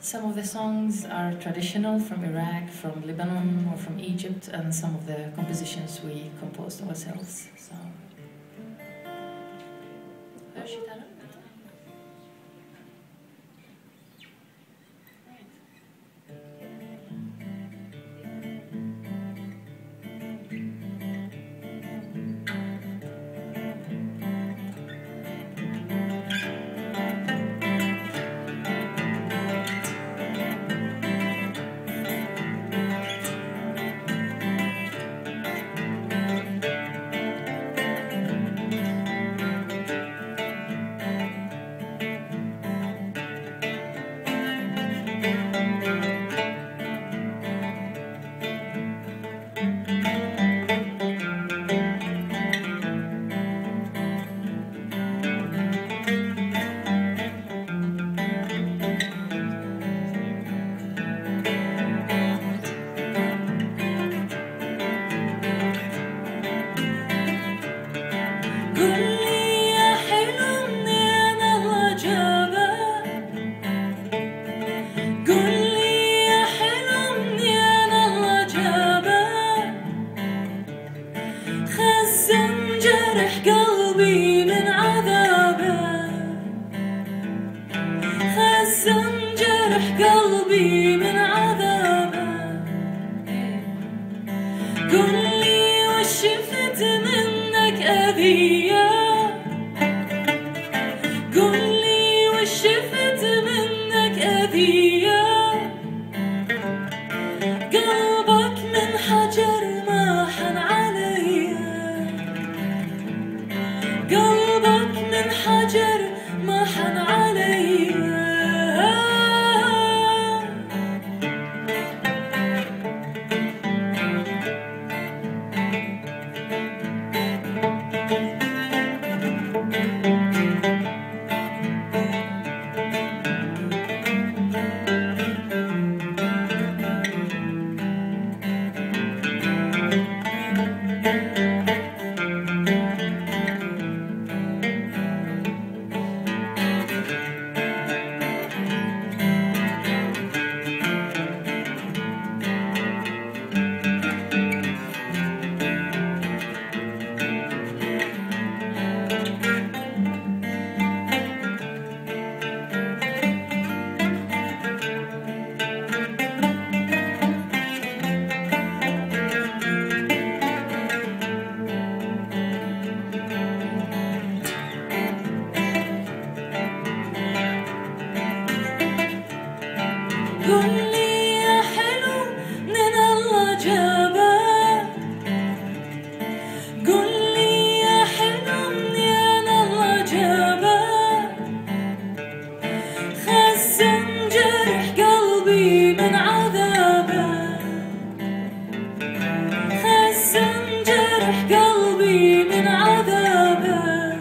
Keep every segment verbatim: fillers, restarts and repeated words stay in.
Some of the songs are traditional from Iraq, from Lebanon, or from Egypt, and some of the compositions we composed ourselves. So, hörs gitarren? قلبي من عذابه قل لي وش شفت منك أذية قل لي وش شفت منك أذية قلبك من حجر ما حن علي قلبك من حجر ما حن علي قل لي يا حلو من الله جابك قل لي يا حلو من الله جابك خزن جرح قلبي من عذابك خزن جرح قلبي من عذابك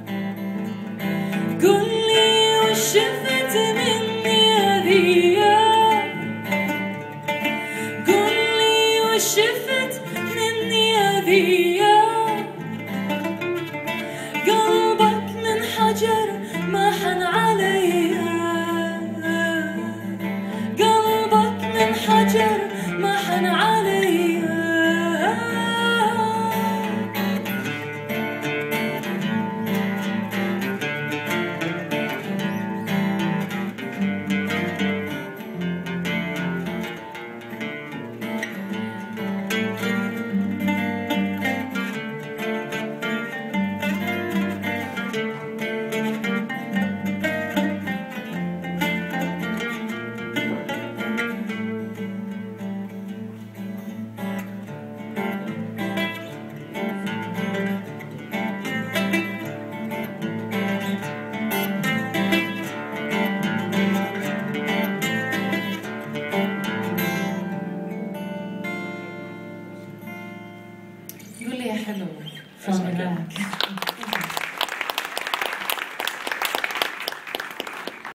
قل لي وش شفت مني أذية شفت مني أذية قلبك من حجر ما حن علي قلبك من حجر ما حن علي قل لي يا حلو from Iraq.